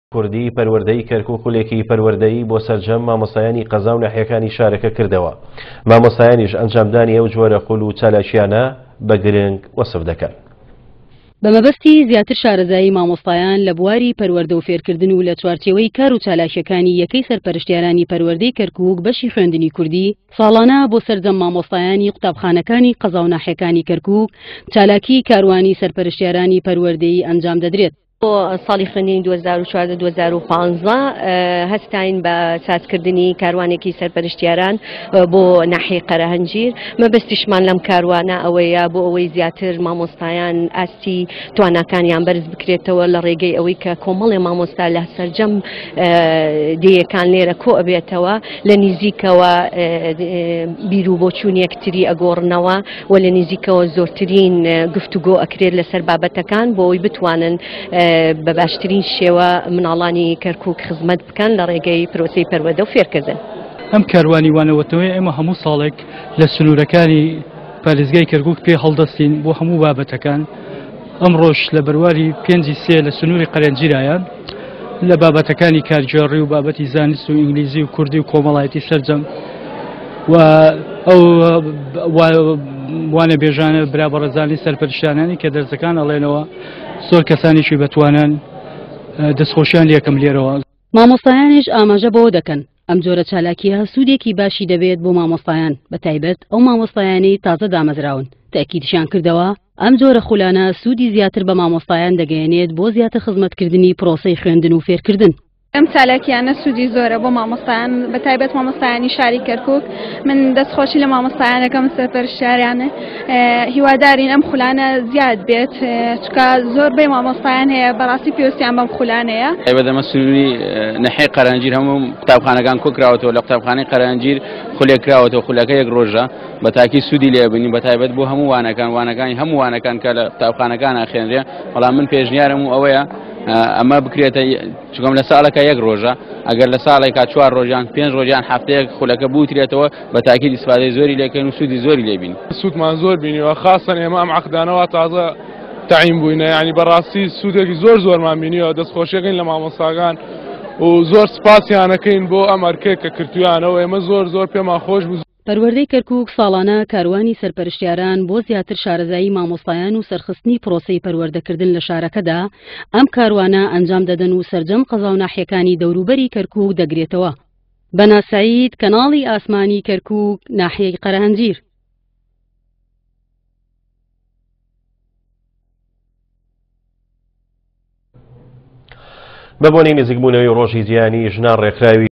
کوردی پەروەردەی کەرکووک خولێکی پەروەردەیی بۆ سەرجەم مامۆستایانی قەزا و ناحیەکانی شارەکە کردەوە. مامۆستایانیش ئەنجامدانی ئەو جۆرە قوڵ و چالاکیانە بە گرنگ وەسف دەکەن. بەمەبەستی زیاتر شارەزایی مامۆستایان لە بواری پەروەردە و فێرکردن و لە چوارچێوەی کار و چالاکیەکانی یەکەی سەرپەرشتیارانی پەروەردەی کەرکووک بەشی خوێندنی کوردی ساڵانە بۆ سەرجەم مامۆستایانی قوتابخانەکانی قەزا و ناحیەکانی کەرکووک چالاکی کاروانی سەرپەرشتیارانی پەروەردەیی ئەنجام دەدرێت. بۆ ساڵی خوێندنی 2014-2015 هەستاین بە سازکردنی کاروانێکی سەرپەرشتیاران بۆ ناحیەی قەرەهەنجیر. مەبەستیشمان لەم کاروانە ئەوەیە بۆ ئەوەی زیاتر مامۆستایان ئاستی تواناکانیان بەرز بکرێتەوە لە ڕێگەی ئەوەی کە کۆمەڵی مامۆستا لە سەرجەم دێیەکان لێرە کۆ ئەبێتەوە لە نزیکەوە بیر و بۆچوون یەکتری ئەگۆڕنەوە و لە نزیکەوە زۆرترین گفتوگۆ ئەکرێت لەسەر بابەتەکان بۆ ئەوی بتوانن بە باشترین شێوە مناڵانی کەرکووک خزمەت بکەن لە ڕێگەی پرۆسەی پەروەردە و فێرکردن. ئەم کاروانی وانەوەتەوەی ئێمە هەموو ساڵێک لە سنوورەکانی پارێزگای کەرکووک پێ هەڵدەستین بۆ هەموو بابەتەکان. ئەمڕۆژ لە بەرواری 5 لە سنووری قەرەنجیرایان لە بابەتەکانی کارگێڕی و بابەتی زانست و ئینگلیزی و کوردی و کۆمەڵایەتی سەرجەم و ئەو وانە بێژانە برابەڕەزانی سەرپەرشتیانانی کە دەرزەکان ئەڵێنەوە زۆر کەسانیشی بەتوانن دەستخۆشیان لێکم لێرەوە. مامۆستایانیش ئاماژە بۆ دەکەن ئەم جۆرە چالاکیە سوودێکی باشی دەبێت بۆ مامۆستایان بەتایبەت ئەو مامۆستایانەی تازە دامەزراون. تاکیدشیان کردەوە ئەم جۆرە خولانە سوودی زیاتر بە مامۆستایان دەگەیەنێت بۆ زیاتر خزمەتکردنی پرۆسەی خوێندن و فێرکردن. ئەم چالاکیانە سوودی زۆرە بۆ مامۆستایان بەتایبەت مامۆستایانی شاری کەرکووک. من دەستخۆشی لە مامۆستایانەکەم سەرپەرشتیارانە هیوادارین ئەم خولانە زیاد بێت چکە زۆربەی مامۆستایان هەیە بەڕاستی پێویستیان بەم خولانەیە. بەدەمە سنووری ناحیەی قەرەنجیر هەموو قوتابخانەکان کۆکراوەتەوە لە قوتابخانەی قەرەنجیر خولێکراوەتەوە خولەکە یەک ڕۆژە بە تاکی سوودی لێبنی بەتایبەت بۆ هەموو وانەکانی هەموو وانەکان کە لە قوتابخانەکان ئاخێنرێ. بەڵام من پێشنیارم و ئەوەیە ئەمە بکرێتە چکەم لە ساڵەکە یەک ڕۆژە ئەگەر لە ساڵێکا 4 ڕۆژیان 5 ڕۆژیان هەفتەیەک خولەکە بوترێتەوە بە تاکید ئیسفادەی زۆری لێکەن و سوودی زۆری لێبین. سوودمان زۆر بینیوە خاصن ئێمە ئەم عەقدانەوە تازە تعیین بووینە یعنی بەڕاستی سوودێکی زۆرمان بینیوە دەستخۆشیەکەین لە مامۆستاگان و زۆر سپاسیانەکەین بۆ ئەم ئەرکێک کە کردویانەوە ئێمە زۆر پێمان خۆش بوو. پەروەردەی کەرکووک ساڵانە کاروانی سەرپەرشتیاران بۆ زیاتر شارەزایی مامۆستایان و سەرخستنی پرۆسەی پەروەردەکردن لە شارەکەدا ئەم کاروانە ئەنجام دەدەن و سەرجەم قەزا و ناحیەکانی دەوروبەری کەرکووک دەگرێتەوە. بەناسایید کەناڵی ئاسمانی کەرکووک ناحیەی قەرەهەنجیر. بە بۆنەی نزیکبوونەوەی ڕۆژی جیهانی ژنان ڕێکخراوی